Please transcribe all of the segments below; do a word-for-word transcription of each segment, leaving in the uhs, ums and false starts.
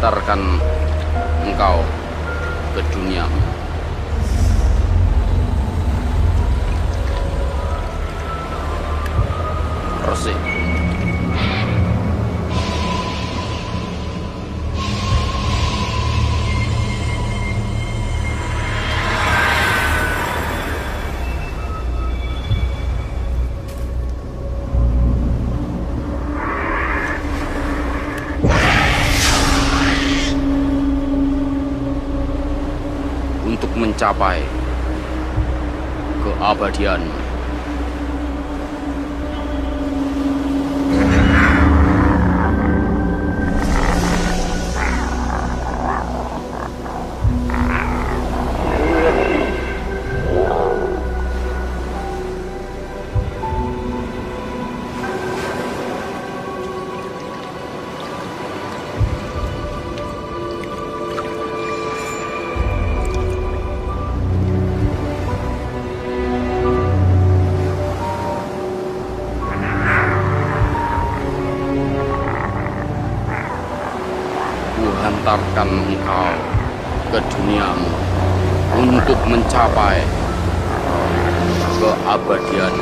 hantarkan engkau ke dunia. Resik. Untuk mencapai keabadian. Hantarkan engkau ke duniamu untuk mencapai keabadian.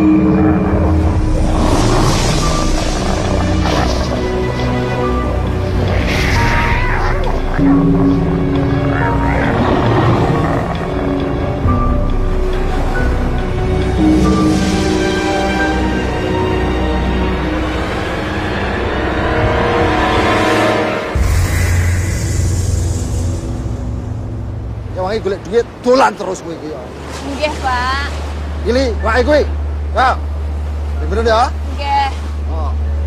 Wangi golek duit dolan terus kowe iki ya. Nggih, Pak. Ili, wae kowe. Ya. Bener ya? Nggih. Oh.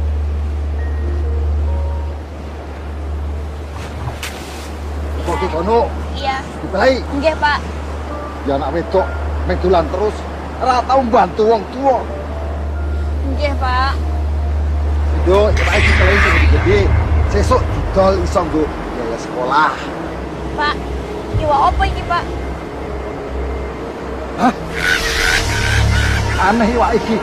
Kok iki kono? Iya. Dipelai. Nggih, Pak. Ya anak wedok mek dolan terus ora tau mbantu wong tuwa. Nggih, Pak. Yo, wae dipelai sing gede. Sesuk didol iso nggo biaya sekolah. Pak, iwak apa ini, Pak? Hah? Aneh iwak iki.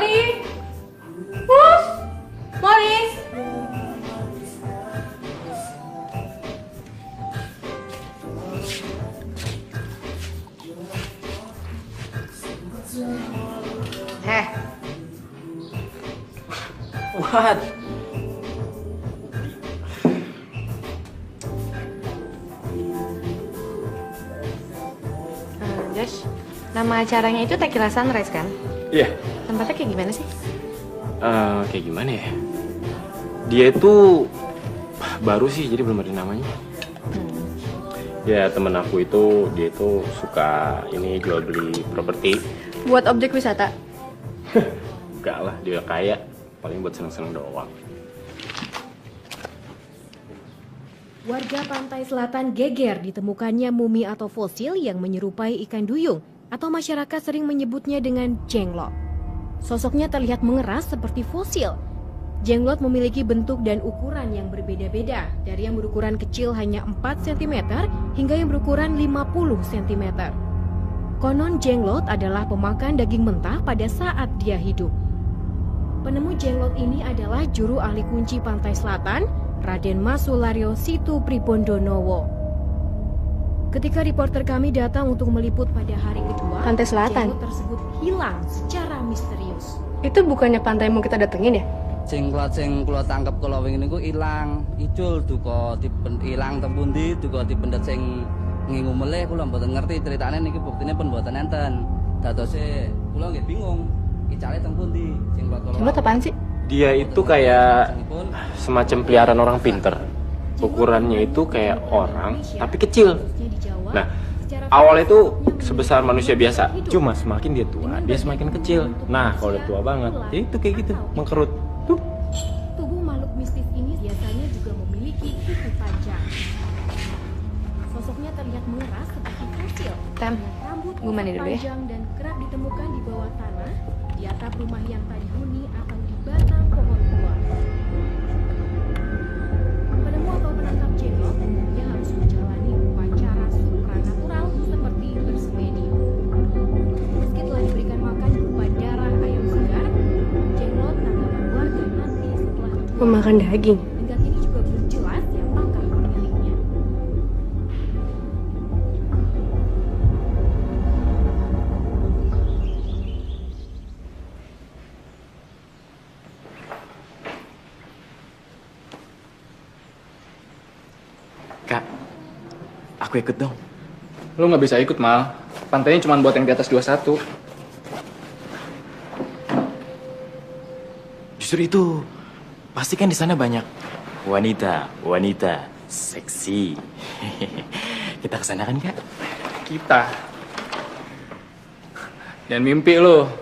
Mori! Mus! Morris! Heh. What? Uh, Josh, nama acaranya itu Tequila Sunrise kan? Iya. Yeah. Tempatnya kayak gimana sih? Uh, kayak gimana ya? Dia itu baru sih, jadi belum ada namanya. Hmm. Ya temen aku itu, dia itu suka ini jual beli properti. Buat objek wisata? Enggak lah, dia udah kaya. Paling buat seneng-seneng doang. Warga pantai selatan geger ditemukannya mumi atau fosil yang menyerupai ikan duyung atau masyarakat sering menyebutnya dengan jenglot. Sosoknya terlihat mengeras seperti fosil. Jenglot memiliki bentuk dan ukuran yang berbeda-beda, dari yang berukuran kecil hanya empat sentimeter hingga yang berukuran lima puluh sentimeter. Konon jenglot adalah pemakan daging mentah pada saat dia hidup. Penemu jenglot ini adalah juru ahli kunci pantai selatan, Raden Masulario Situ Pripondonowo. Ketika reporter kami datang untuk meliput pada hari kedua, Pantai Selatan jenglot tersebut hilang secara misterius. Itu bukannya pantai mau kita datengin ya? Jenglot sing kula tangkep kula wingi niku ilang, icul duka dipen ilang teng pundi, duka dipendet sing ngingu melih kula mboten ngerti critane niki buktine pun mboten enten. Dadose kula nggih bingung. Icale teng pundi? Jenglot kula. Jenglot apaan sih? Dia itu kayak semacam peliharaan orang pinter. Ukurannya itu kayak orang, tapi kecil. Nah, awalnya itu sebesar manusia biasa. Cuma semakin dia tua, dia semakin kecil. Nah, kalau udah tua banget, ya itu kayak gitu, mengkerut. Tuh. Tubuh makhluk mistis ini biasanya juga memiliki kuku panjang. Sosoknya terlihat mengeras seperti fosil. Tem, Rambut gue mandi dulu ya. panjang dan kerap ditemukan di bawah tanah, di atap rumah yang tak dihuni atau di batang pohon tua. Penemu atau penangkap jenglot umumnya harus menjalani upacara supranatural seperti bersemedi. Meski telah diberikan makan berupa darah ayam segar, jenglot tanggapan warga nanti setelah Memakan daging. hingga kini juga belum jelas siapakah pemiliknya. Kak, aku ikut dong. Lu nggak bisa ikut, Mal. Pantainya cuma buat yang di atas dua puluh satu. Justru itu, pasti kan di sana banyak wanita, wanita seksi. Kita kesana kan, Kak? Kita. Dan mimpi lu.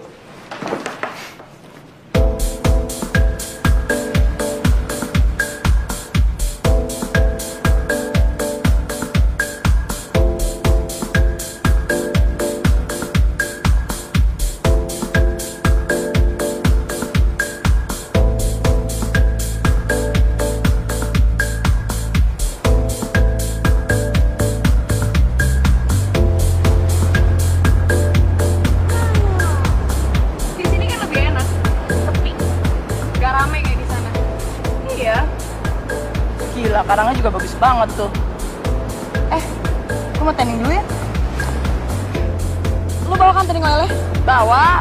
Di sini kan lebih enak, sepi, gak rame kayak di sana. Iya. Gila, karangnya juga bagus banget tuh. Eh, gue mau tanning dulu ya? Lu bawa kan tanning lele? Bawa.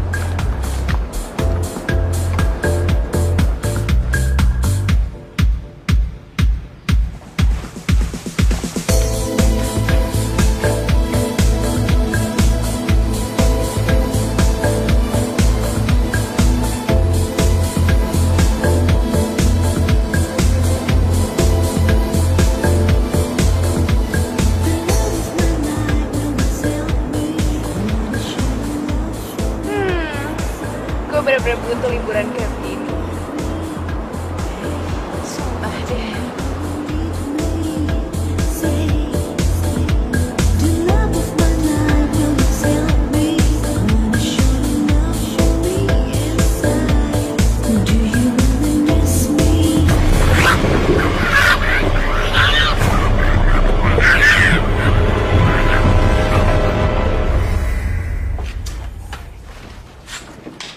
Gue bener-bener butuh liburan kayak gini. Sumpah deh.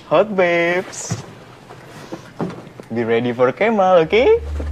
Hot babes. Be ready for Kemal, oke? Okay?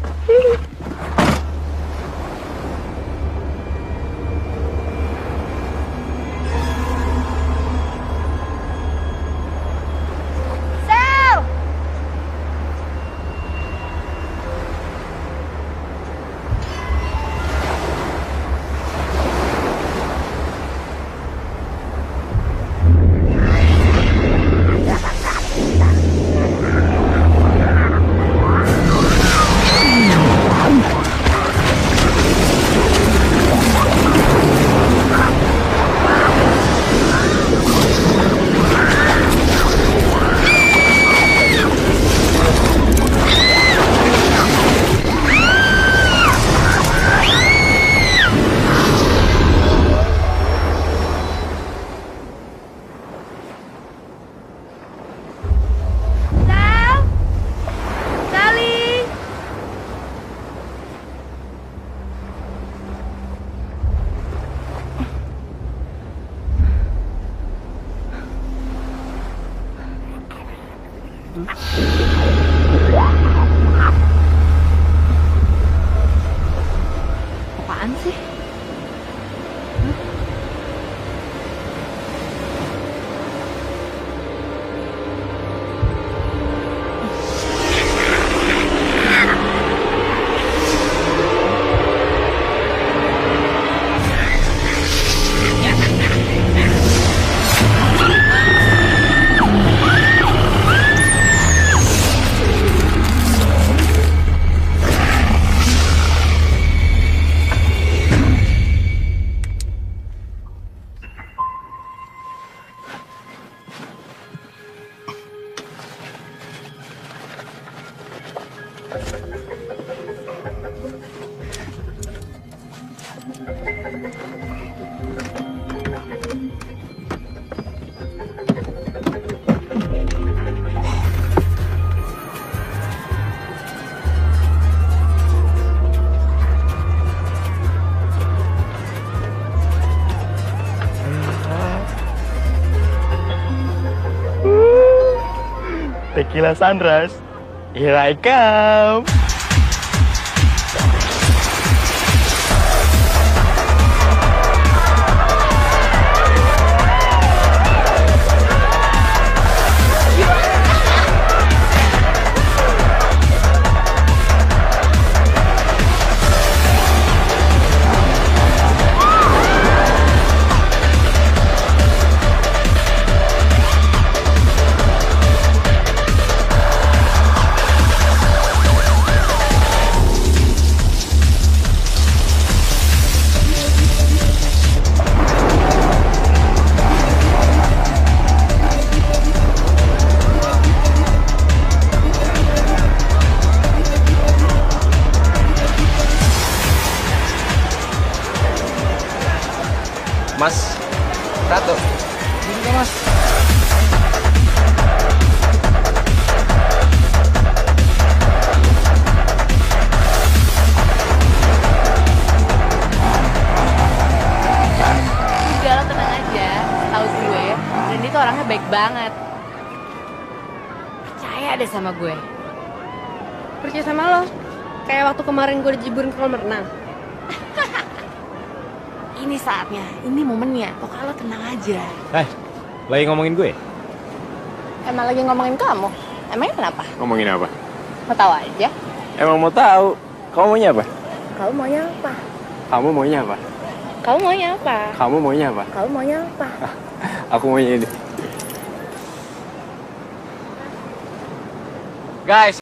Apaan sih? Tequila Sunrise, here I come. Mas, Ratu. Ini Mas. Udah lo tenang aja, tahu gue, Randy tuh orangnya baik banget. Percaya deh sama gue. Percaya sama lo? Kayak waktu kemarin gue dijeburin ke kolam renang. Ini saatnya, ini momennya, pokoknya lo tenang aja. Eh, lagi ngomongin gue? Emang lagi ngomongin kamu? Emangnya kenapa? Ngomongin apa? Mau tahu aja. Emang mau tahu. Kamu maunya apa? Kamu maunya apa? Kamu maunya apa? Kamu maunya apa? Kamu maunya apa? Kamu maunya apa? Aku maunya ini. Guys,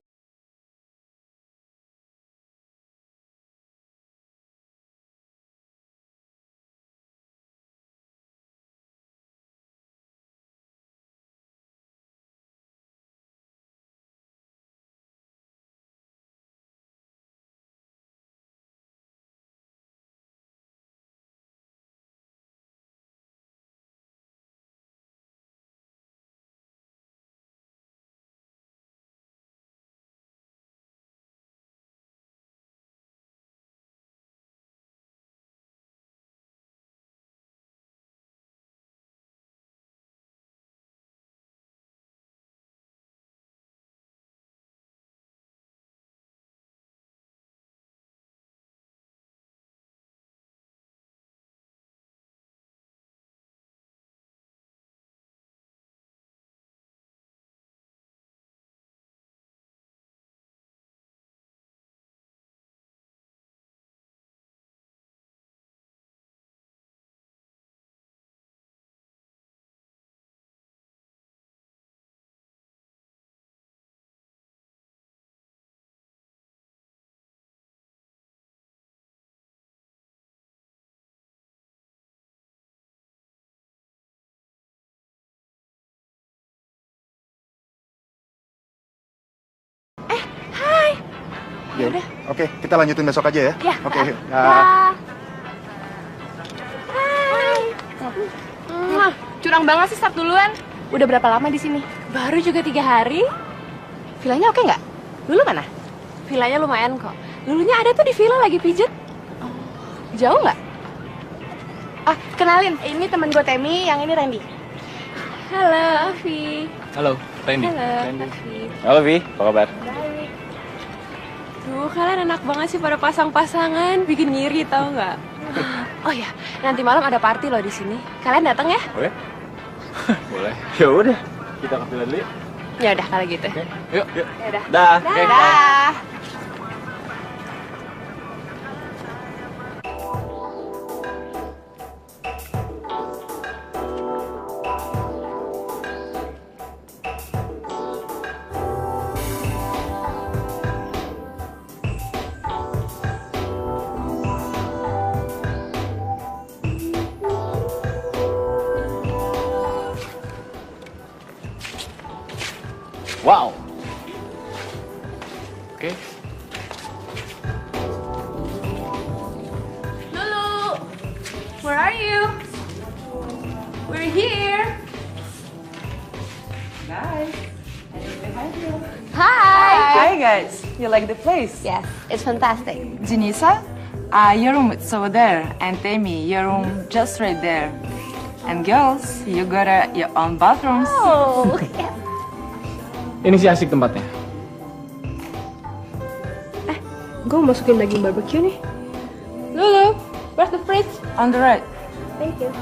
Ya udah. Oke, kita lanjutin besok aja ya. Ya. Oke. Dah. Dah. Hai. Mwah, curang banget sih start duluan. Udah berapa lama di sini? Baru juga tiga hari. Villanya oke nggak? Dulu mana? Villanya lumayan kok. Dulunya ada tuh di villa lagi pijet. Jauh nggak? Ah, kenalin. Ini temen gue Temi, yang ini Randy. Halo, Afi. Halo, Randy. Halo, Randy. Afi. Halo Vi, apa kabar? Baik. Duh, kalian enak banget sih pada pasang-pasangan, bikin ngiri tau nggak? Oh ya, nanti malam ada party loh di sini. Kalian datang ya? Boleh? Boleh. Ya udah, kita ke villa dulu yuk. Ya udah kalau gitu. Oke, yuk, yuk. Ya udah. Dah. Dah. Oke. Dah. Wow. Oke. Lulu, where are you? We're here. Guys, Hi. Hi guys, you like the place? Yes, it's fantastic. Janisa, uh, your room is over there, and Temi, your room just right there. And girls, you got uh, your own bathrooms. Oh, Ini sih asik tempatnya. gue masukin daging barbecue nih. Lulu, where's the fridge? On the right. Thank you.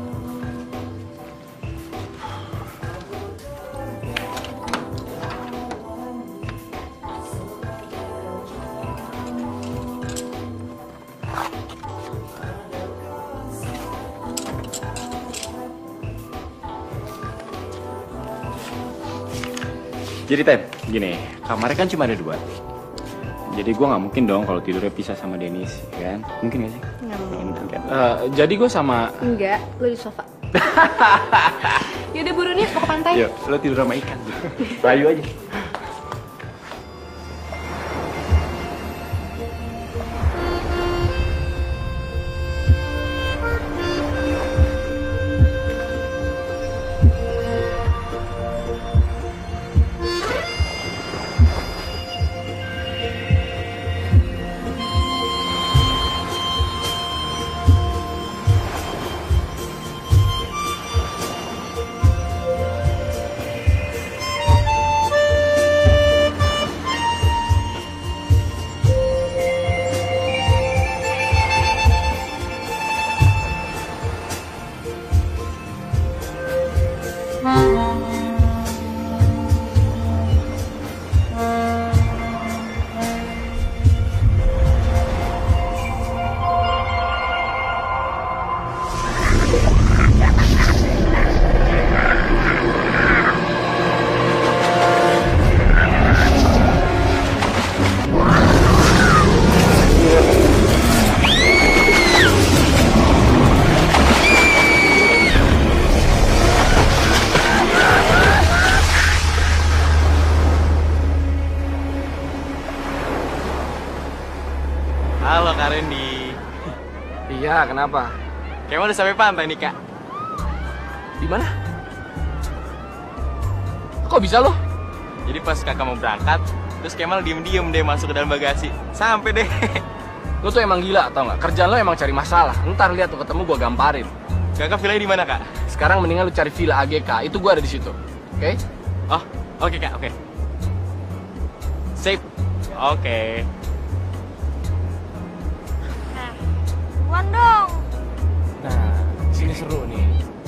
Jadi Tem, gini, kamarnya kan cuma ada dua. Jadi gue nggak mungkin dong kalau tidurnya pisah sama Dennis, ya kan? Mungkin gak sih? Nggak mungkin. Kan? Uh, jadi gue sama... Enggak, lu di sofa. Yaudah buruan yuk, mau ke pantai. Yuk, lo tidur sama ikan. Bayu aja. Halo Kak Randy. Iya, kenapa? Kemal udah sampai pantai nih Kak. Di mana? Kok bisa lo? Jadi pas kakak mau berangkat, terus Kemal diem-diem deh masuk ke dalam bagasi. Sampai deh. Lo tuh emang gila, tau nggak? Kerjaan lo emang cari masalah. Ntar lihat tuh ketemu gua gamparin. Kakak villanya di mana Kak? Sekarang mendingan lo cari villa A G K. Itu gua ada di situ. Oke? Okay? Oh, oke okay, Kak, oke. Okay. Sip. Oke. Okay. Buan dong. Nah, sini seru nih.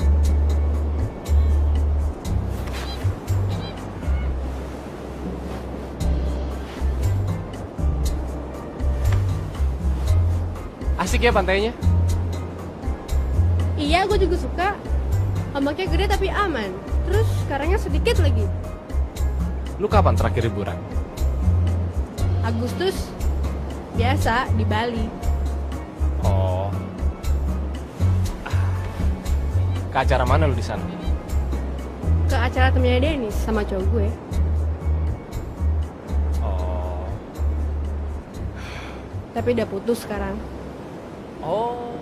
Asik ya pantainya? Iya, gue juga suka. Ombaknya gede tapi aman. Terus karangnya sedikit lagi. Lu kapan terakhir liburan? Agustus. Biasa di Bali. Oh. Ke acara mana lu di sana? Ke acara temennya Dennis sama cowok gue. Oh. Tapi udah putus sekarang. Oh.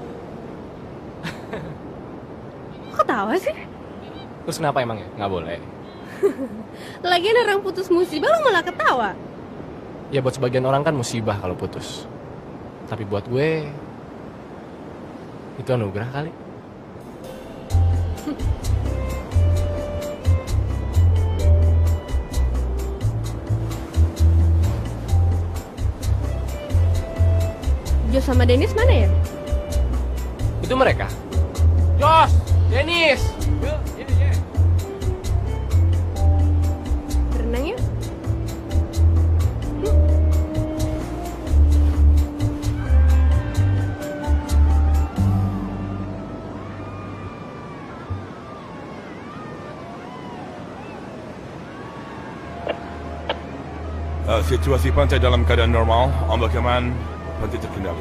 Kok ketawa sih? Terus kenapa emang ya? Nggak boleh. Lagian orang putus musibah lo malah ketawa. Ya buat sebagian orang kan musibah kalau putus. Tapi buat gue itu anugerah kali. Jos sama Dennis mana ya? Itu mereka. Jos, Dennis. Yuk, ini ya. Berenang yuk. Uh, situasi pantai dalam keadaan normal, ombak aman, pantai terkendali.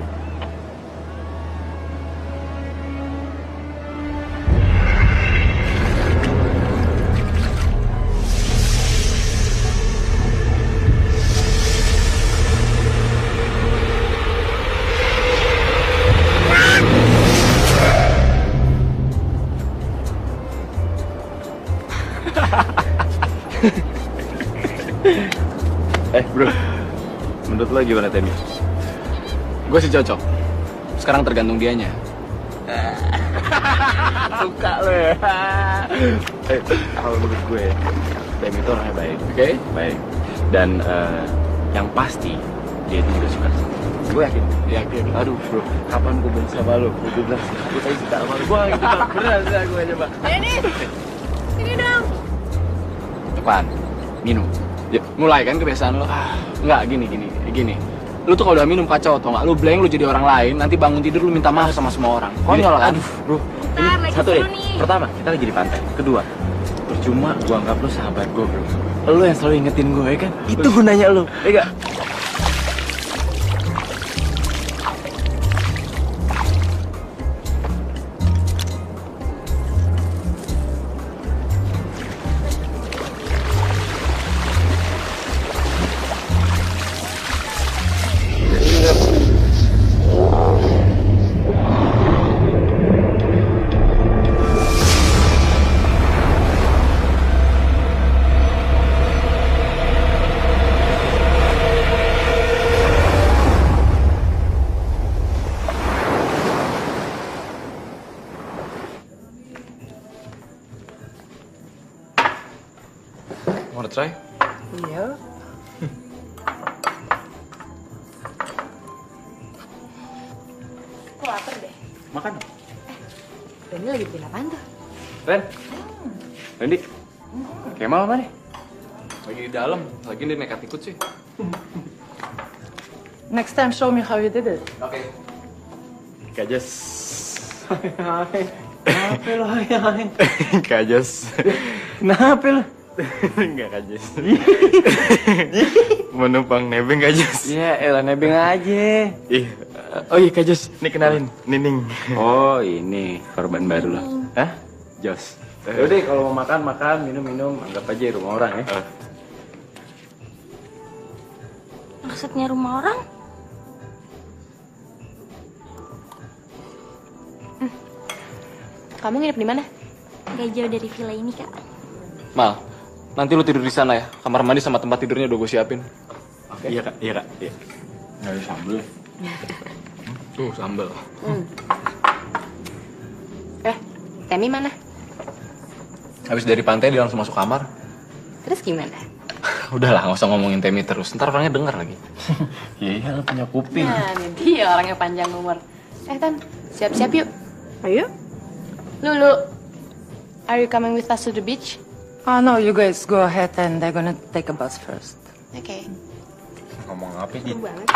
Eh bro, menurut lo gimana Temi? Gue sih cocok. Sekarang tergantung dianya. Suka lo ya. Eh, kalau menurut gue, Temi itu orangnya baik. Oke? Okay? Baik. Dan uh, yang pasti dia itu juga suka sama lo. Gue yakin. Yakin. Aduh bro, kapan gue benci sama lo? Gue bilang, gue tadi suka sama lo. Gue gak gitu, beneran, beneran gue aja bang. Dennis, sini dong. Depan, minum. Ya, mulai kan kebiasaan lo. Ah, enggak gini gini gini. Lu tuh kalau udah minum kacau atau enggak? Lu blank lu jadi orang lain, nanti bangun tidur lu minta maaf sama semua orang. Konyol kan? Aduh, bro. Bentar, lagi Satu seru deh. nih. Pertama, kita lagi di pantai. Kedua, percuma gua anggap lu sahabat gua, bro. Lu yang selalu ingetin gue, ya kan? Itu gunanya lu, ya enggak? Wanna try? Iya. Kok lapar deh? Makan. Eh, ini lagi bikin apaan tuh? Ren, Randy, Kemal mana nih? lagi di dalam. Lagi dia nekat ikut sih. Next time show me how you did it. Oke. Kajas. Kenapa lo, hai, hai? Kajas. Kenapa lo? Enggak Kajas. Mau numpang nebeng Kajas. Ya elah nebeng aja. Ih, oh iya Kajas, nih kenalin, Nining. Oh ini korban baru lo. Hah? Jos. Yaudah kalau mau makan makan, minum minum, anggap aja rumah orang ya. Uh. Maksudnya rumah orang? Hmm. Kamu nginep di mana? Gak jauh dari villa ini, Kak. Mal, nanti lu tidur di sana ya. Kamar mandi sama tempat tidurnya udah gue siapin. Oke. Iya kak, iya kak. Iya. Nggak ada sambel. Tuh sambel. Hmm. Eh, Temi mana? Habis dari pantai dia langsung masuk kamar. Terus gimana? Udahlah, nggak usah ngomongin Temi terus. Ntar orangnya denger lagi. Iya iya, lu punya kuping. Nah, ini dia orangnya panjang umur. Eh, Tan, siap-siap yuk. Ayo. Lulu, are you coming with us to the beach? Oh no, you guys go ahead and they're gonna take a bus first. Oke. Okay. Ngomong apa sih? banget.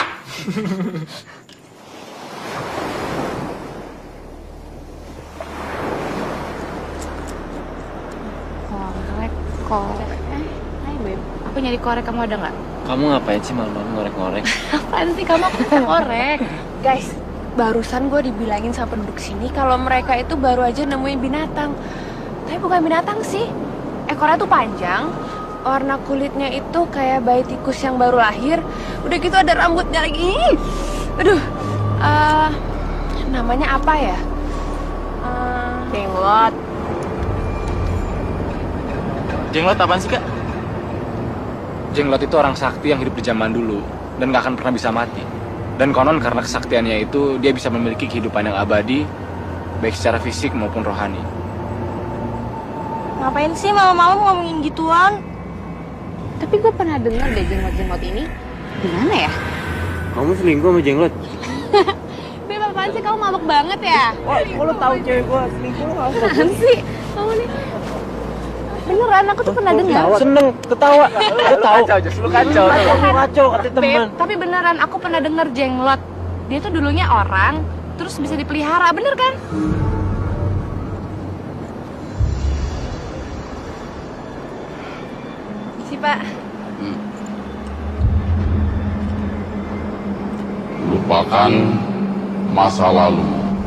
Korek, korek. Eh, hai Beb. Aku nyari korek, kamu ada nggak? Kamu ngapain sih malam-malam ngorek-ngorek? Apaan sih kamu? Aku bisa korek. Guys, barusan gue dibilangin sama penduduk sini kalau mereka itu baru aja nemuin binatang. Tapi bukan binatang sih. Ekornya tuh panjang, warna kulitnya itu kayak bayi tikus yang baru lahir. Udah gitu ada rambutnya lagi. Aduh, uh, namanya apa ya? Uh, Jenglot. Jenglot apaan sih, Kak? Jenglot itu orang sakti yang hidup di zaman dulu dan gak akan pernah bisa mati. Dan konon karena kesaktiannya itu dia bisa memiliki kehidupan yang abadi, baik secara fisik maupun rohani. Ngapain sih malam-malam ngomongin gituan? Tapi gue pernah dengar deh jenglot-jenglot ini. Gimana ya? Kamu selingkuh sama jenglot? Beb, apaan sih? Kamu mabuk banget ya? Wah, kok lo tau cewek gue selingkuh? Apaan sih? Kamu nih... Beneran, aku tuh pernah dengar. Seneng, ketawa. Lu tahu. Lu kacau, lu kacau, kata teman. Tapi beneran, aku pernah dengar jenglot. Dia tuh dulunya orang, terus bisa dipelihara, bener kan? Si Pak. Hmm. Lupakan masa lalu.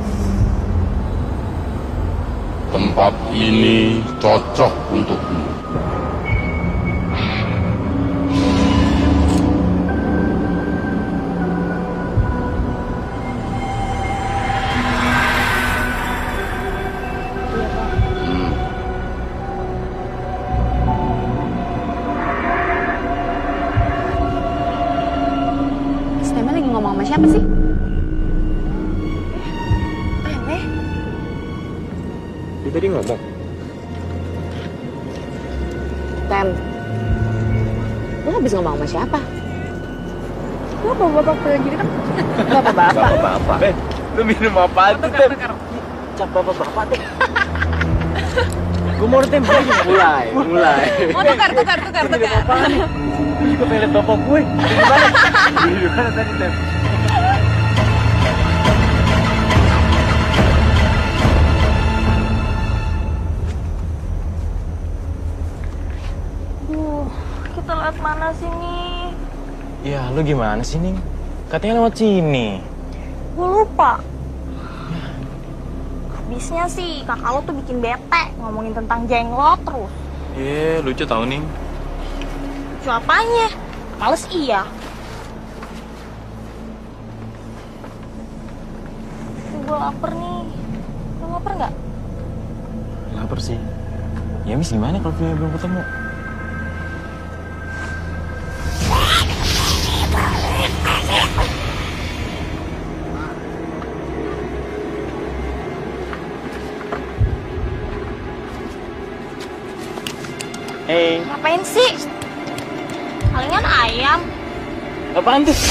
Tempat ini cocok untukmu. Stemnya lagi ngomong sama siapa sih? Dia tadi ngomong. Tem, lu habis ngomong sama siapa? Lu bapak-bapak kayak gini kan? Bapak-bapak. Bapak-bapak. Eh, lu minum apaan tuh, Tem? Cap bapak-bapak, Tem. Gue mau Tem, mulai, mulai. Oh, tukar, tukar, tukar, tukar. Gue juga pengen liat bapak gue. Gimana? Gimana tadi, Tem? Kita lewat mana sih nih? Ya, lu gimana sih, Ning? Katanya lewat sini. Gue lupa. Habisnya sih kakak lo tuh bikin bete ngomongin tentang jenglot terus. Iya, lucu tau, Ning. Lucu apanya? Males iya. Gue lapar nih. Lo lapar nggak? Lapar sih. Ya, Miss, gimana kalau dia belum ketemu? Hey. Ngapain sih? Palingan ayam. Apaan tuh?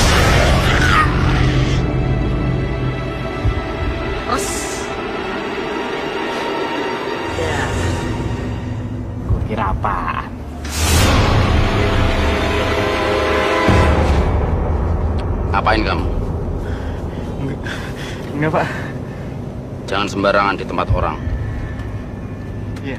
Terus. Ya. Gue kira apaan? Apain kamu? Enggak, enggak Pak. Jangan sembarangan di tempat orang. Iya.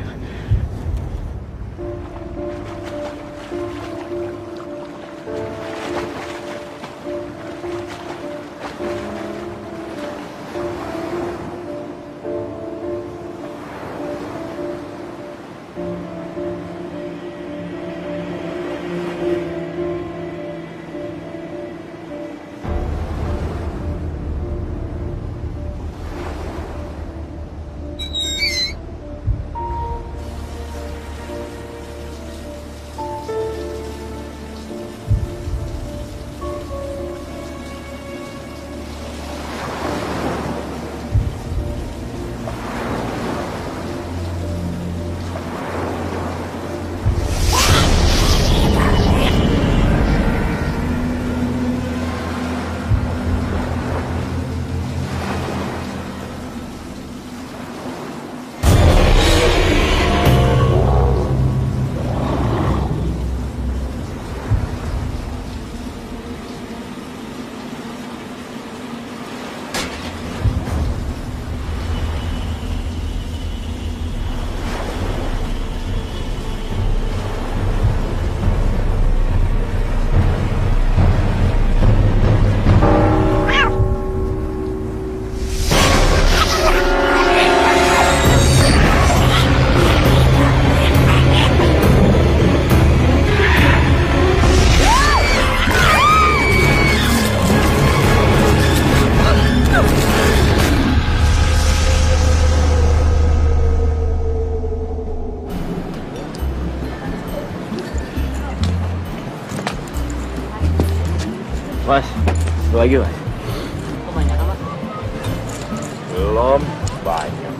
Mas, satu lagi mas. Kebanyakan mas. Belum banyak.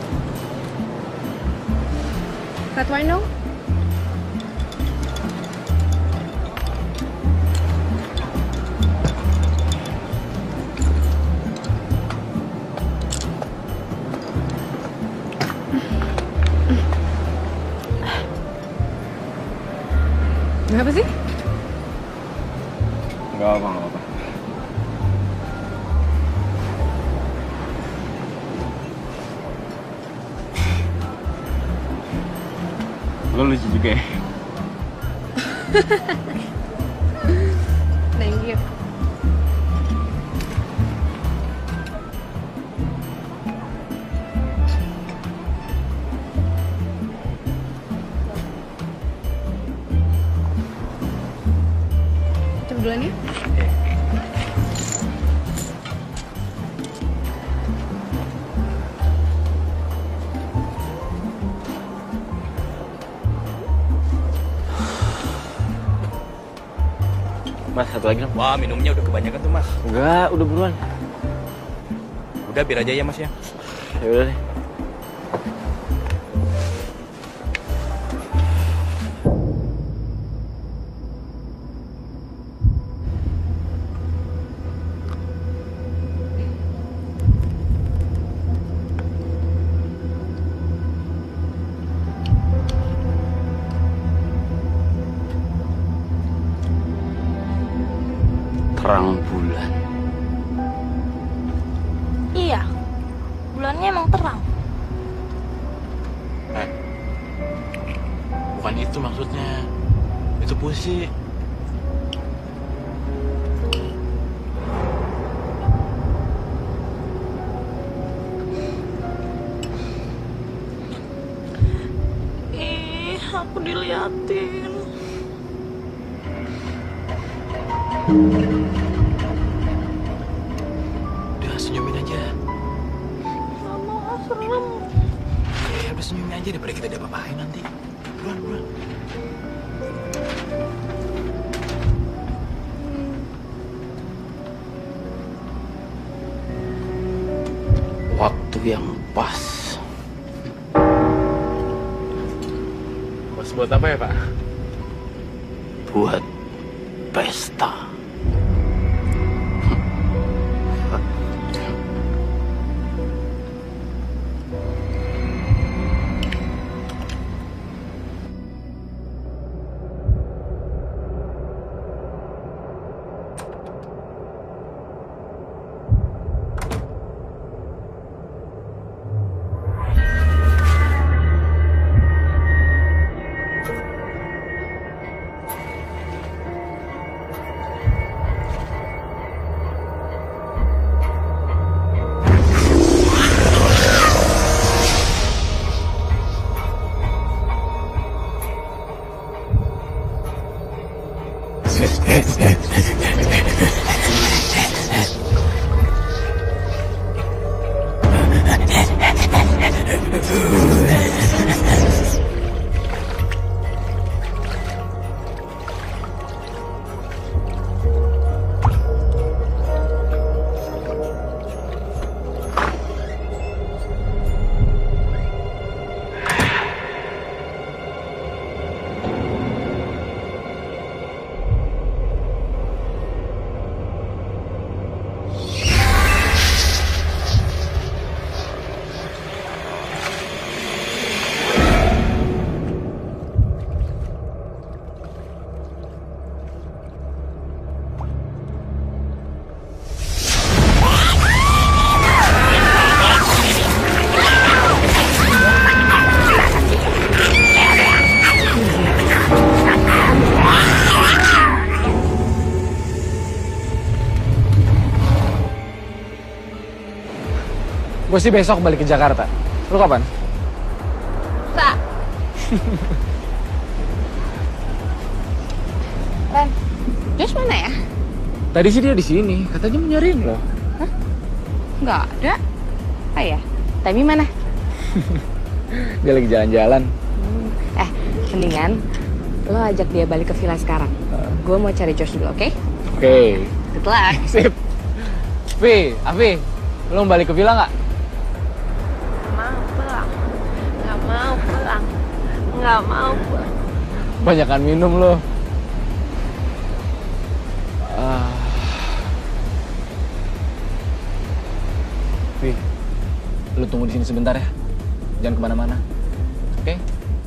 Red wine dong. Kenapa sih? Enggak apa, enggak apa. Lo lucu juga ya? Thank you. Coba duluan ya. Mas, satu lagi dong. Wah, minumnya udah kebanyakan tuh, Mas. Enggak, udah buruan. Udah, biar aja ya, Mas ya. Ya udah deh. Terang bulan. Iya, bulannya emang terang. Eh, bukan itu maksudnya. Itu puisi. Ih, aku diliatin. Udah, senyumin aja. Mama, serem. Eh, udah senyumin aja daripada kita diapa-apain nanti. Buruan, buruan. Waktu yang pas. Mas, buat apa ya, Pak? Buat pesta. Gue sih besok balik ke Jakarta. Lu kapan? Sa. Ren, Josh mana ya? Tadi sih dia di sini, katanya mau nyariin lo. Hah? Nggak ada. Ah ya, Tami mana? Dia lagi jalan-jalan. Hmm. Eh, mendingan lo ajak dia balik ke villa sekarang. Gue mau cari Josh dulu, oke? Okay? Oke. Okay. Good luck. Sip. Vi, Avi, lo balik ke villa nggak? Mau pulang. Nggak mau pulang. Nggak mau pulang. Banyakan minum lo. Ah. Vi, lo tunggu di sini sebentar ya. Jangan kemana-mana. Oke? Okay?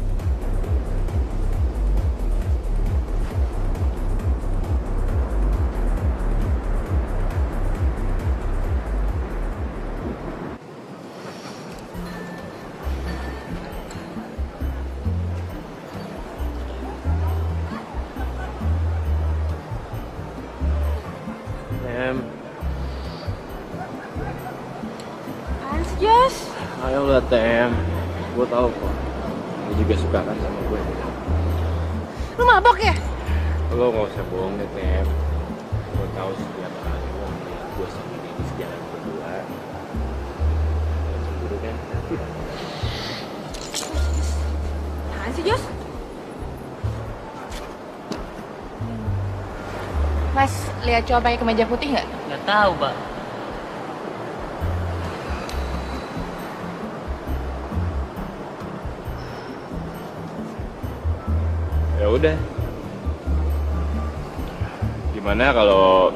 Tem. Apaan sih, Josh? Ayolah, Tem. Gue tau kok. Lo juga suka kan sama gue. Lu mabok ya? Lo gak usah bohong deh, Tem. Gue tau setiap kali lo ngeliat gue sama Dennis jalan berdua. Lo cemburu kan? Apaan sih, Josh? Mas, lihat cowok pakai kemeja putih nggak? Nggak tahu, Mbak. Ya udah. Gimana kalau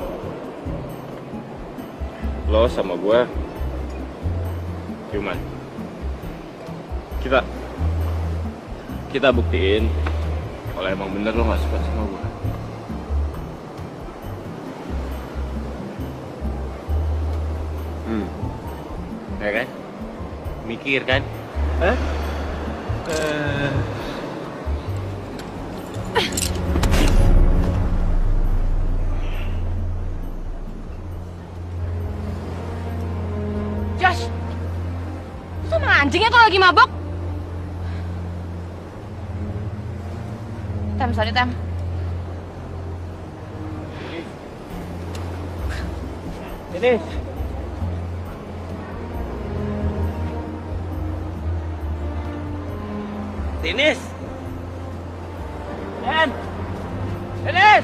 lo sama gue ciuman? Kita kita buktiin kalau emang bener lo nggak suka sama gue. Hmm, ya kan? Mikir kan? Hah? Uh... Josh, lu sama anjingnya kalau lagi mabok? Tem, sorry Tem. Dennis. Dennis. Den. Dennis.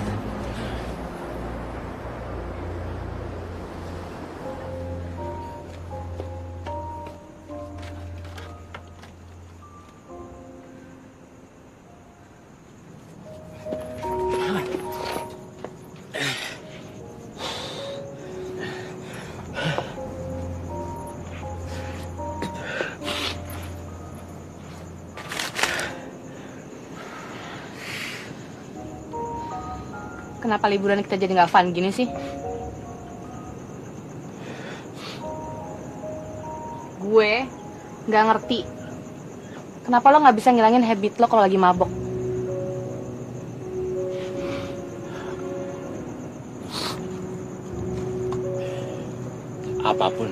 Kenapa liburan kita jadi nggak fun gini sih? Gue nggak ngerti. Kenapa lo nggak bisa ngilangin habit lo kalau lagi mabok? Apapun,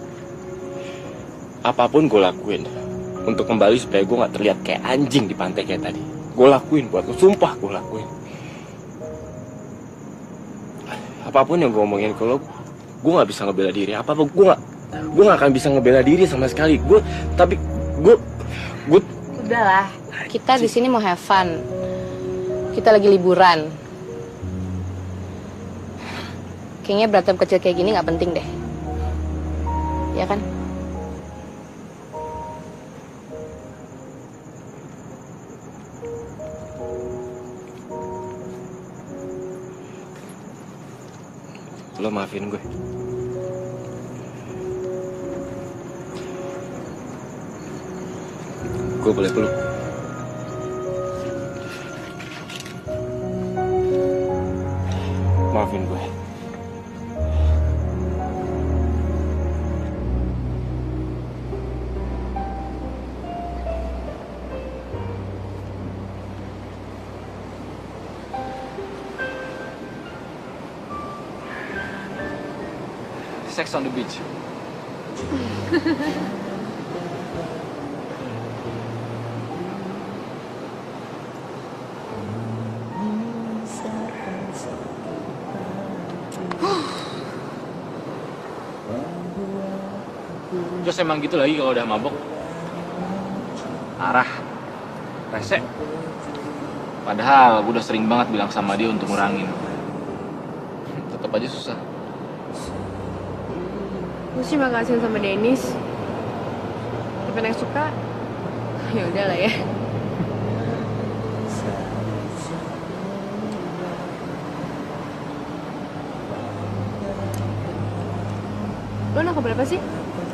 apapun gue lakuin untuk kembali supaya gue nggak terlihat kayak anjing di pantai kayak tadi. Gue lakuin buat lo, sumpah gue lakuin. Apapun yang gue omongin ke lo, gue nggak bisa ngebela diri. Apa apa gue nggak, gue nggak akan bisa ngebela diri sama sekali. Gue, tapi gue, gue. Udahlah, kita di sini mau have fun. Kita lagi liburan. Kayaknya berantem kecil kayak gini nggak penting deh, ya kan? Lo maafin gue. Gue boleh peluk. Maafin gue. Sex on the beach. Terus emang gitu lagi kalau udah mabok. Arah. Rese. Padahal gue udah sering banget bilang sama dia untuk ngurangin. Tetap aja susah. Gue sih makasih sama Dennis. Tapi yang suka, ya udahlah ya. Lo anak keberapa sih?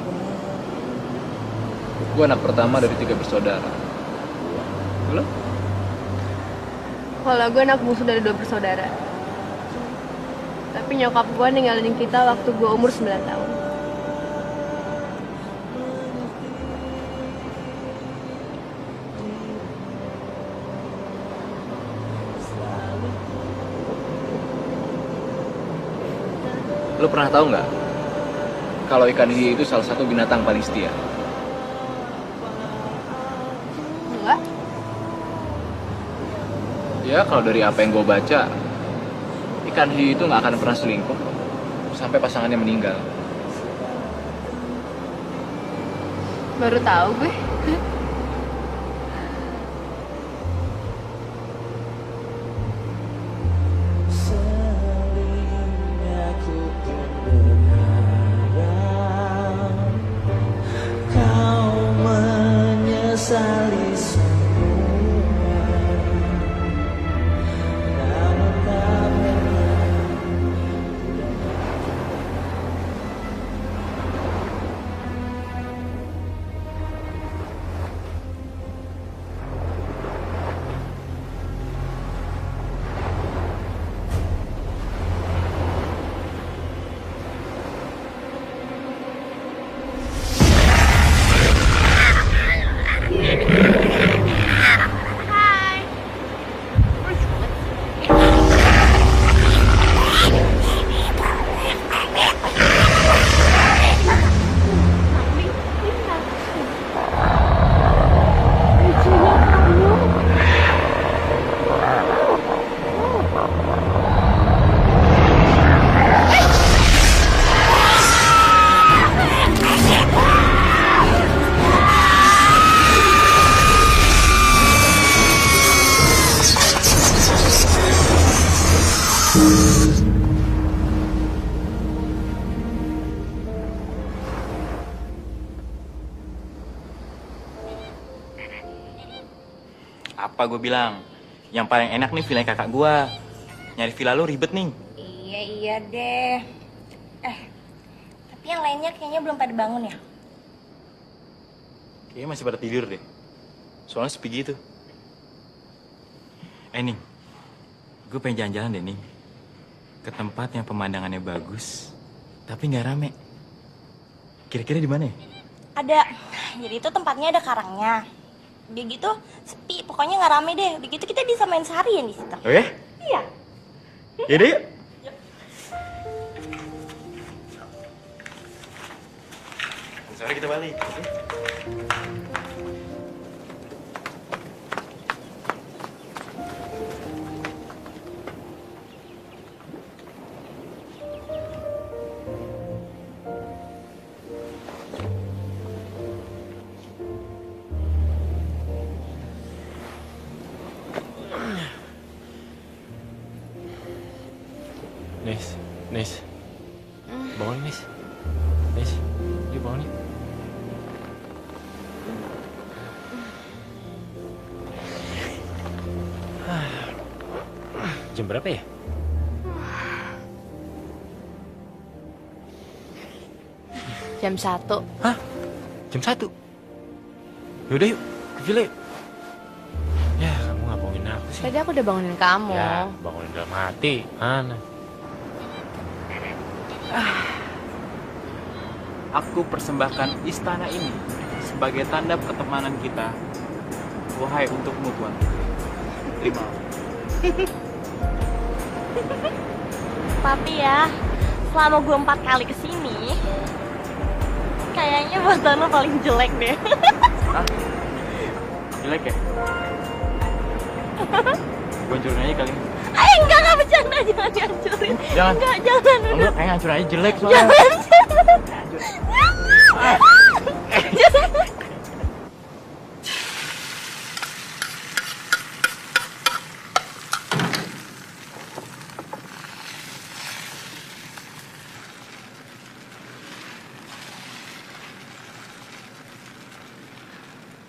Gue anak pertama dari tiga bersaudara. Lo? Kalau gue anak bungsu dari dua bersaudara. Tapi nyokap gue ninggalin kita waktu gue umur sembilan tahun. Lo pernah tahu nggak kalau ikan hiu itu salah satu binatang paling setia? Enggak. Ya kalau dari apa yang gue baca, ikan hiu itu nggak akan pernah selingkuh sampai pasangannya meninggal. Baru tahu gue. Apa gue bilang? Yang paling enak nih villa kakak gue. Nyari villa lu ribet nih. Iya, iya deh. Eh, tapi yang lainnya kayaknya belum pada bangun ya? Kayaknya masih pada tidur deh. Soalnya sepi gitu. Eh, Ning. Gue pengen jalan-jalan deh, Ning. Ke tempat yang pemandangannya bagus, tapi nggak rame. Kira-kira di mana ya? Ada. Jadi itu tempatnya ada karangnya. Udah gitu sepi, pokoknya nggak rame deh. Udah gitu kita bisa main seharian di situ. Oh ya? Iya. Yaudah yuk. Sore kita balik. Nis, Nis, bangun Nis, Nis, yuk bangun yuk. Jam berapa ya? Jam satu. Hah? Jam satu? Yaudah yuk, ke villa yuk. Ya, kamu nggak bangunin aku sih. Tadi aku udah bangunin kamu. Ya, bangunin dalam hati, mana? Aku persembahkan istana ini sebagai tanda pertemanan kita. Wahai untukmu, Tuan. Terima. Tapi ya, selama gue empat kali kesini, kayaknya foto lo paling jelek deh. Hah? Jelek ya? Gue hancurin aja kali. Eh enggak, enggak bercanda, jangan dihancurin. Jangan. Enggak, jangan. Enggak, kayak hancurin aja jelek soalnya. Jangan, jangan. Ah.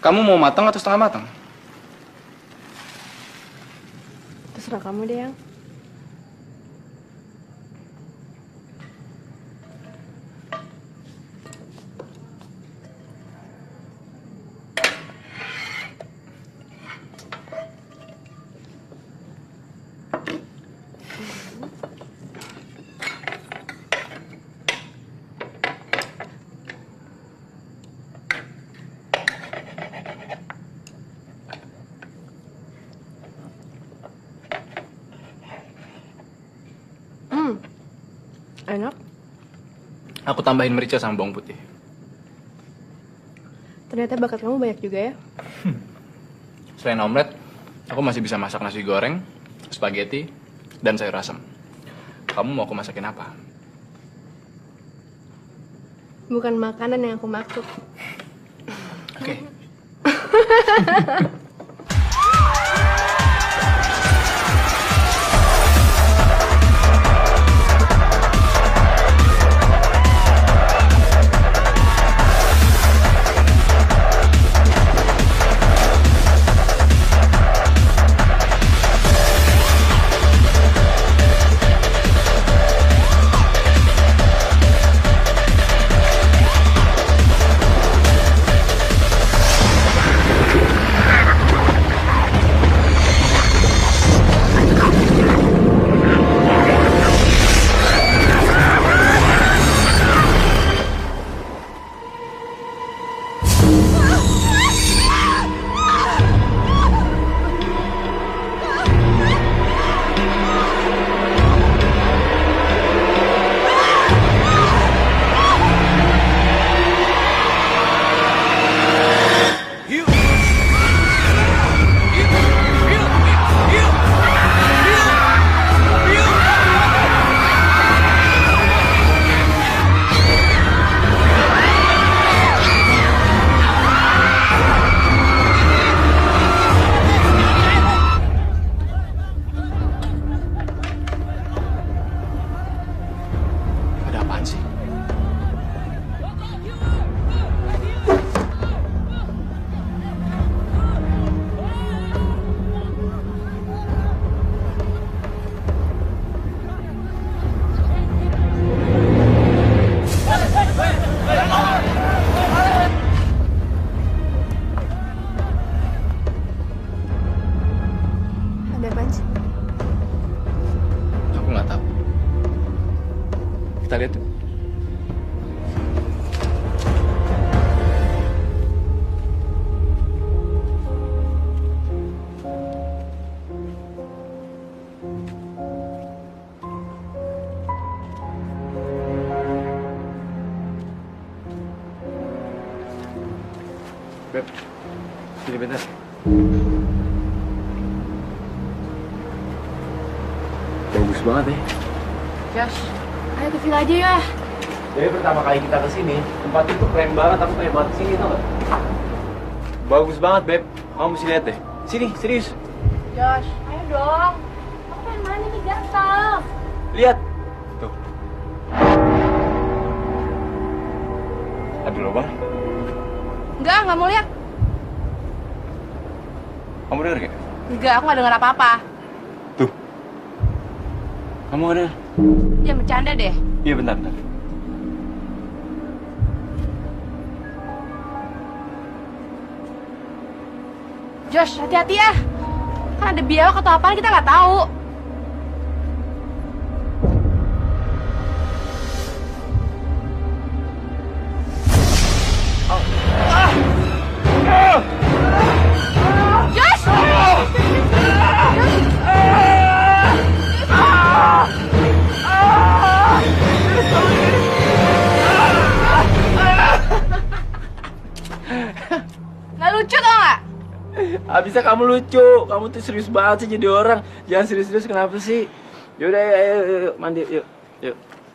Kamu mau matang atau setengah matang? Terserah kamu deh, Yang. Enak. Aku tambahin merica sama bawang putih. Ternyata bakat kamu banyak juga ya. Selain omelet, aku masih bisa masak nasi goreng, spaghetti, dan sayur asam. Kamu mau aku masakin apa? Bukan makanan yang aku maksud. Oke. Kita lihat tuh. Beb, sini bentar. Bagus banget ya. Josh, ayo ke villa aja ya. Jadi pertama kali kita kesini, tempat itu keren banget, aku pengen banget kesini, tau gak? Bagus banget, Beb. Kamu mesti lihat deh. Sini, serius. Josh, ayo dong. Aku pengen main ini gatal. Lihat. Tuh. Ada lubang. Enggak, nggak mau lihat. Kamu denger gak? Enggak, aku nggak dengar apa-apa. Tuh. Kamu ada? Ya bercanda deh. Iya, bentar, bentar. Josh, hati-hati ya. Kan ada biawak atau apaan kita nggak tahu. Josh! Nggak lucu tau nggak? Abisnya kamu lucu, kamu tuh serius banget sih jadi orang. Jangan serius-serius, kenapa sih? Yaudah, ayo, ayo, ayo, ayo, mandi, yuk, yuk.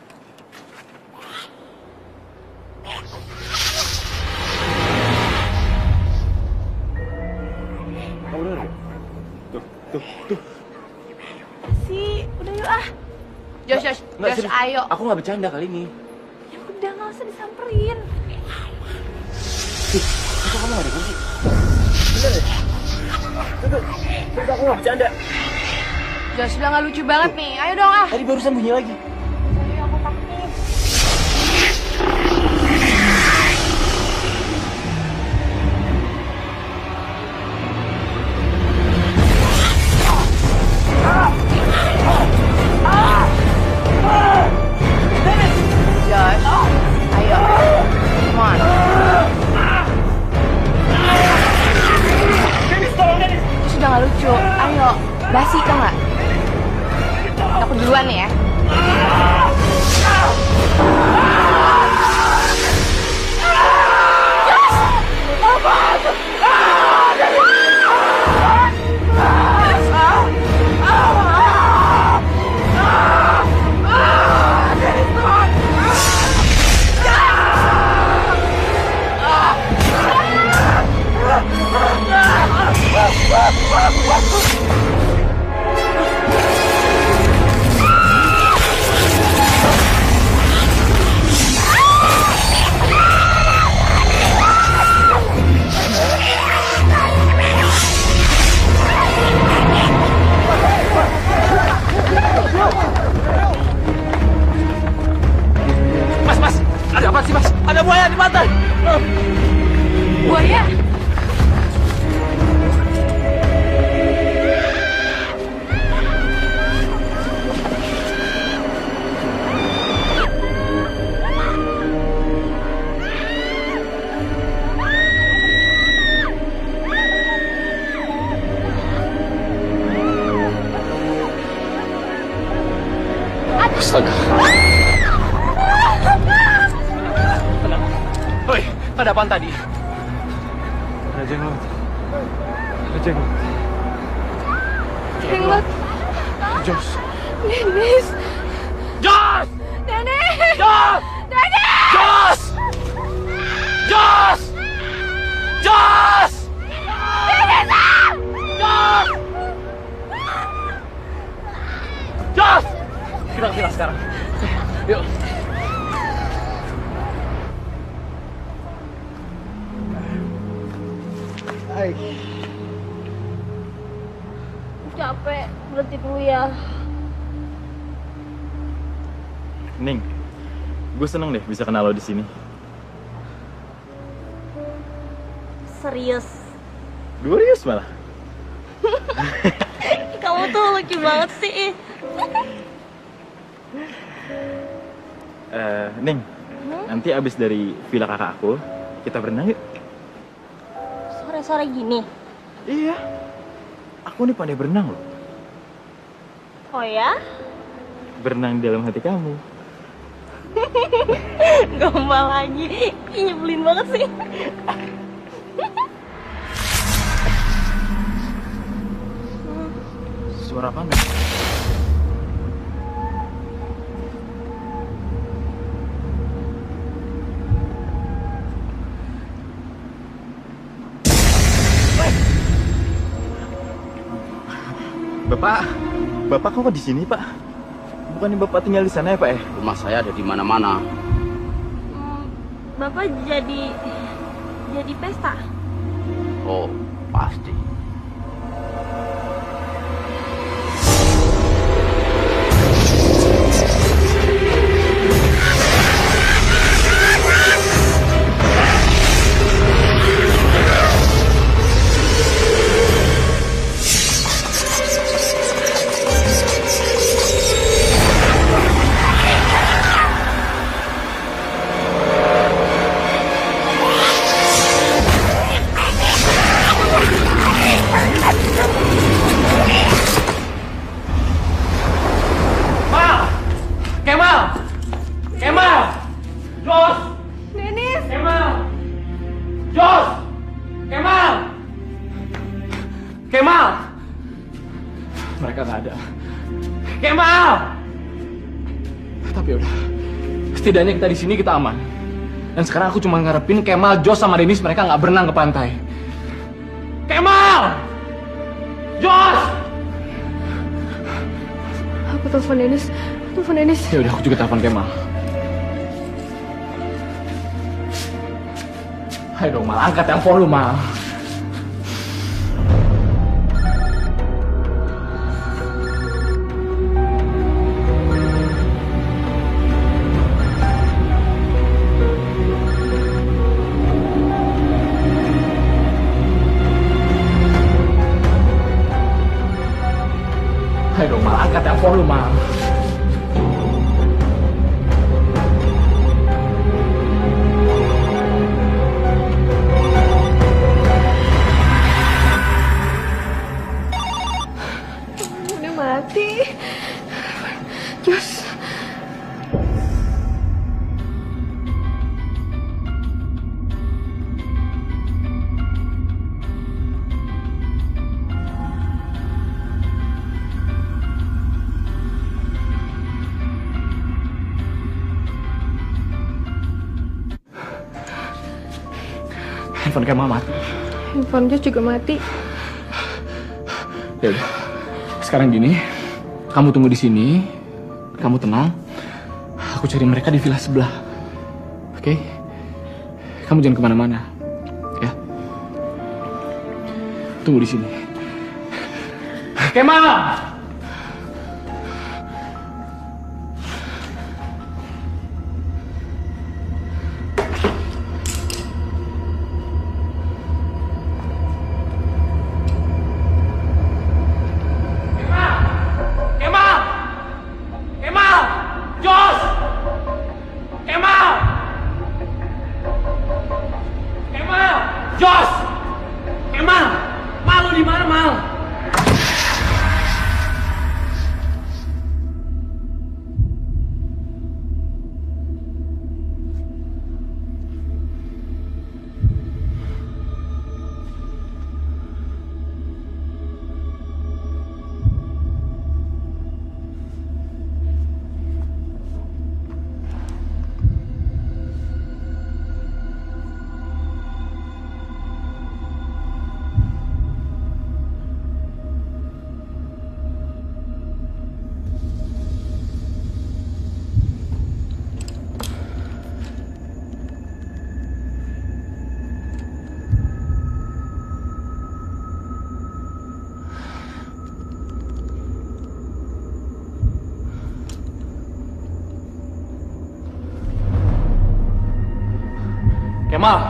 Kamu denger gak? Tuh, tuh, tuh. Sih, udah yuk ah. Josh, Josh, Nggak, Josh, serius. ayo. Aku nggak bercanda kali ini. Ya udah, nggak usah disamperin. Tuh, kok kamu nggak dengar sih? Udah, aku nggak bercanda. Jos, udah nggak lucu banget nih. Ayo dong ah. Tadi barusan bunyi lagi. Josh, ayo, come on. Sudah nggak lucu, ayo, basi tau nggak? Aku duluan nih ya. Mas, mas, ada apa sih mas? Ada buaya di pantai. Buaya? Astaga. Hoi, ada apaan tadi? Ada jenglot. Ada jenglot. Jenglot. Jos. Dennis. Jos! Dennis. Jos! Dennis. Jos! Jos! Jos! Dennis. Jos! Jos! Kita ke villa sekarang. Yuk. Hai. Capek, berhenti dulu ya. Ning, gue seneng deh bisa kenal lo di sini. Serius. Glorious malah. Kamu tuh lucu banget sih. Eh, Ning, Hmm? nanti abis dari villa kakak aku, kita berenang yuk. Sore-sore gini. Iya. Aku nih pandai berenang loh. Oh ya? Berenang di dalam hati kamu. Gombal lagi. Ih, nyebelin banget sih. Suara apa nih? Bapak, Bapak kok di sini, Pak? Bukannya Bapak tinggal di sana ya, Pak ya? Rumah saya ada di mana-mana. Bapak jadi jadi pesta. Oh, pasti. Mereka nggak ada. Kemal! Tapi udah, setidaknya kita di sini kita aman. Dan sekarang aku cuma ngarepin Kemal, Jos sama Dennis mereka nggak berenang ke pantai. Kemal! Jos! Aku telepon Dennis. Telepon Dennis. Ya udah, aku juga telepon Kemal. Ayo dong, Mal, angkat telepon lu, Mal. lu, Mal. Udah mati. Jos. Handphone Kemal mati. Handphone Jos juga mati. Ya udah. Sekarang gini, kamu tunggu di sini. Kamu tenang. Aku cari mereka di villa sebelah. Oke? Kamu jangan kemana-mana. Ya. Tunggu di sini. Kemal! Kemal.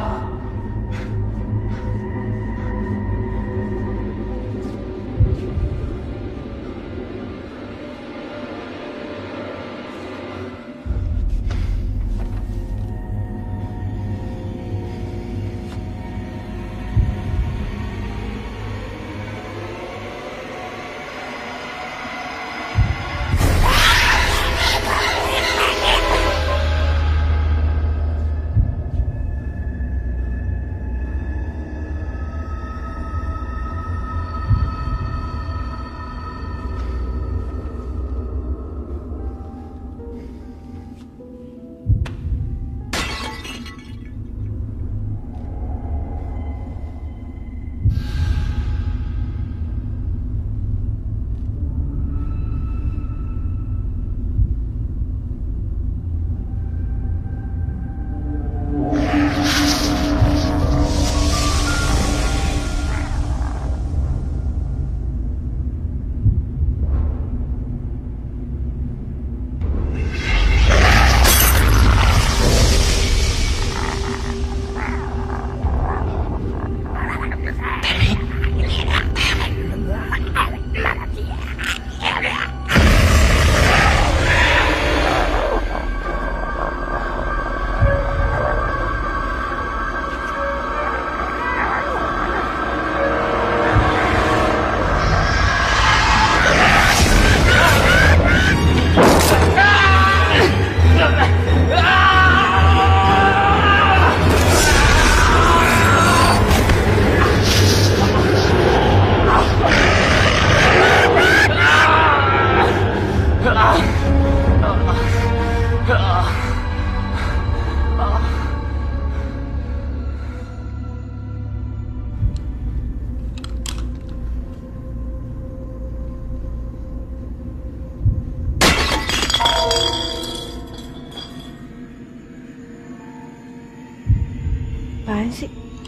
Apaan sih?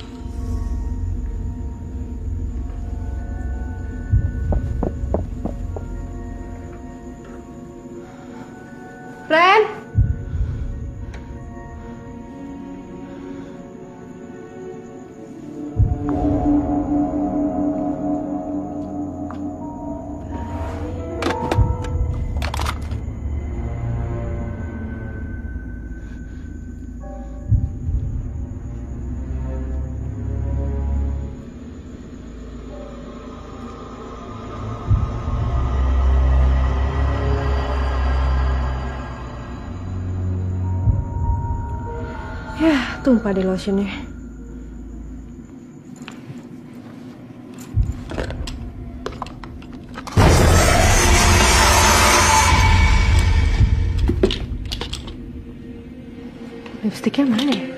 Ren? Tumpah deh lotionnya. Lipstiknya mana ya?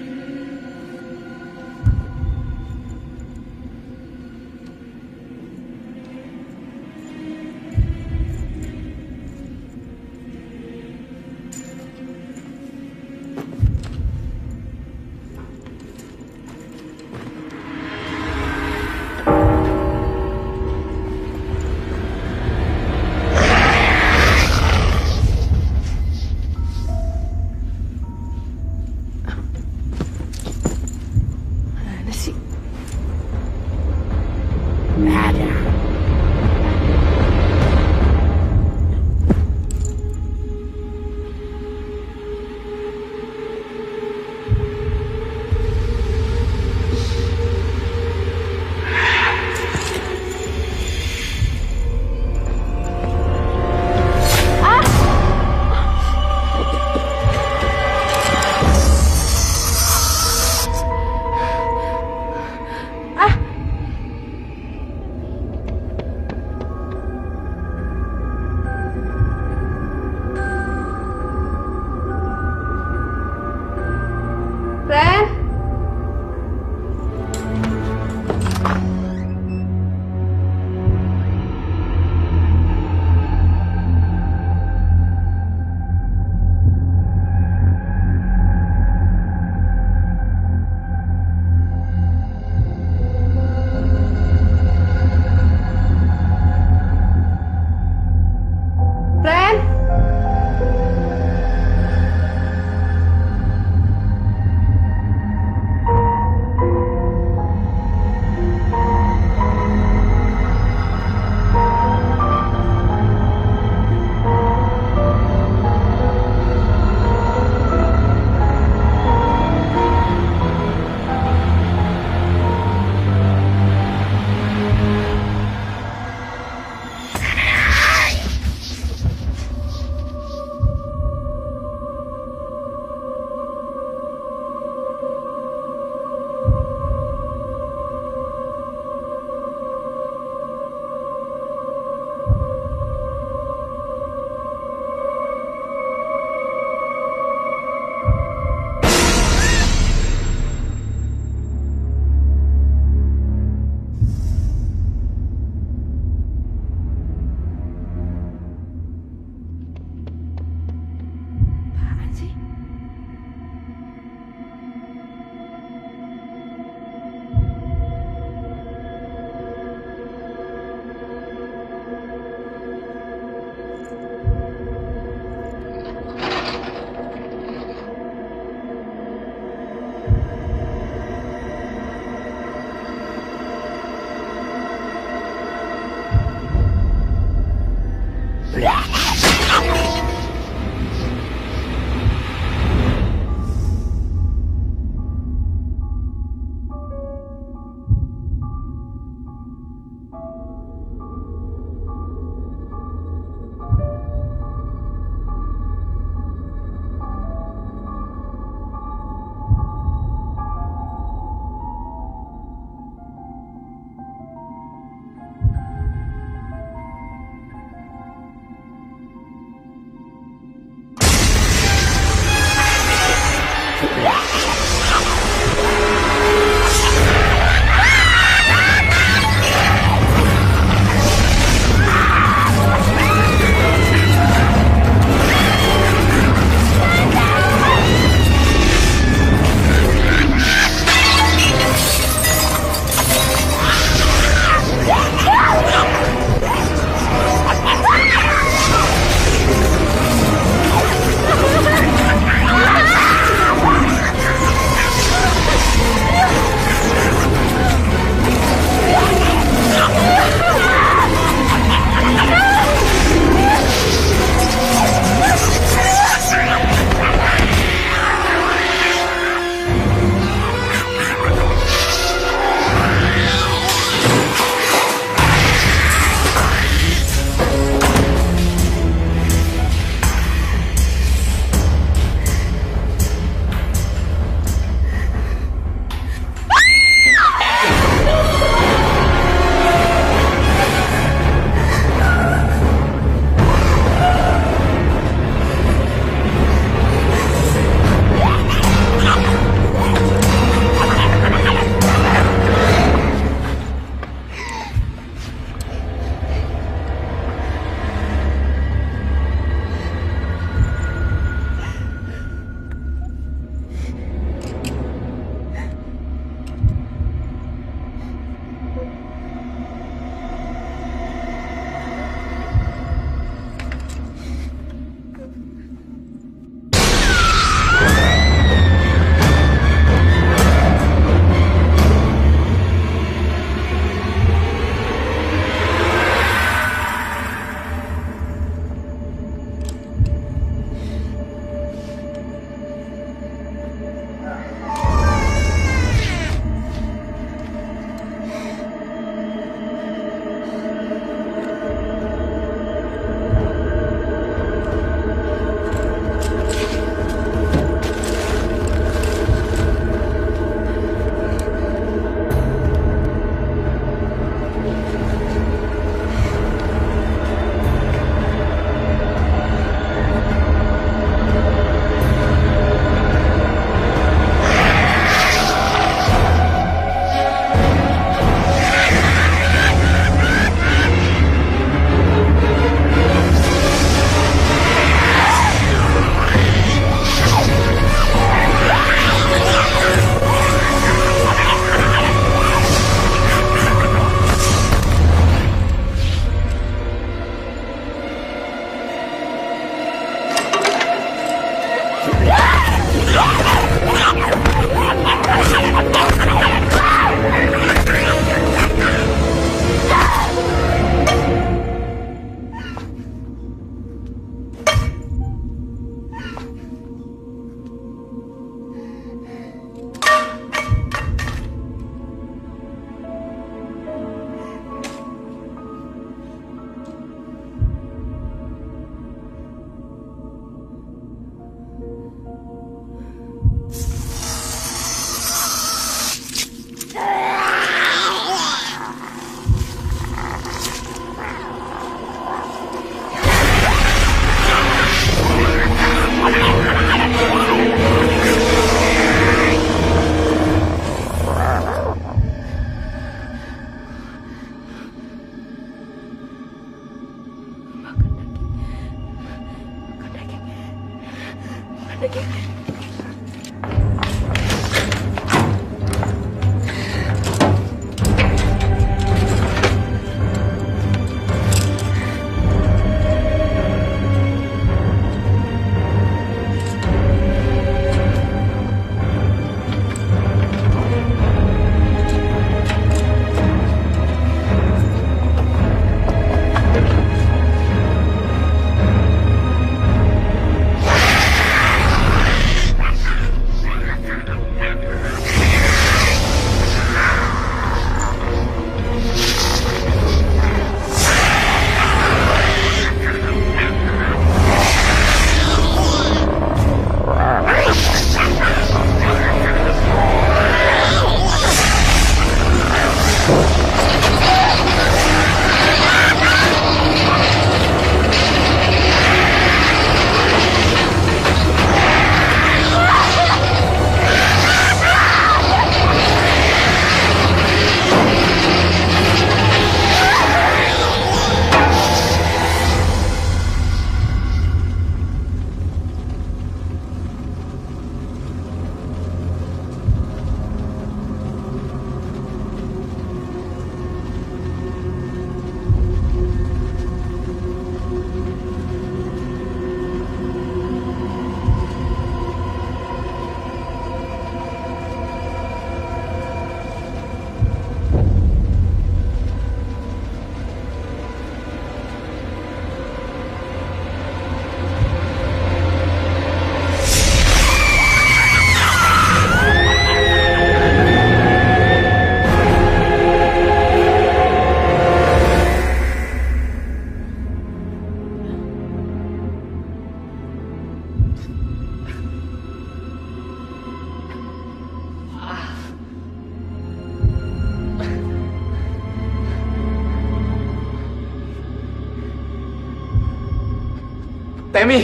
Temi,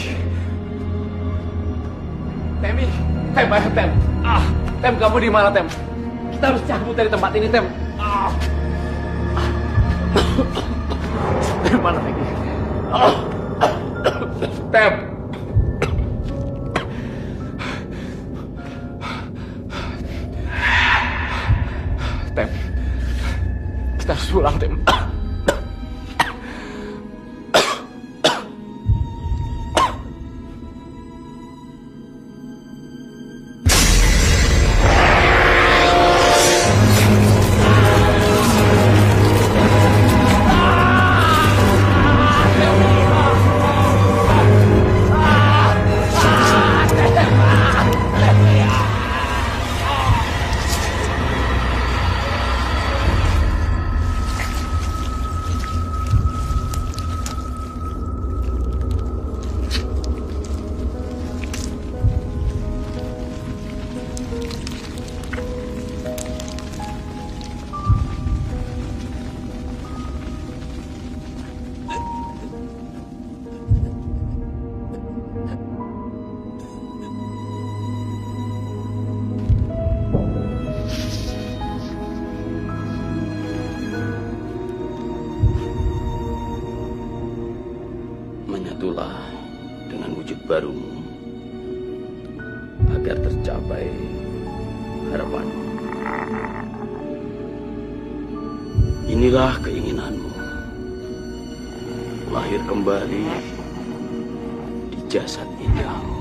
Temi, Tem, ayo Tem. Ah, Tem, kamu di mana Tem? Kita harus cabut dari tempat ini Tem. Ah, Tem mana lagi? Ah, Tem. Tem, kita harus pulang Tem. Menyatulah dengan wujud barumu agar tercapai harapanmu. Inilah keinginanmu, lahir kembali di jasad indahmu.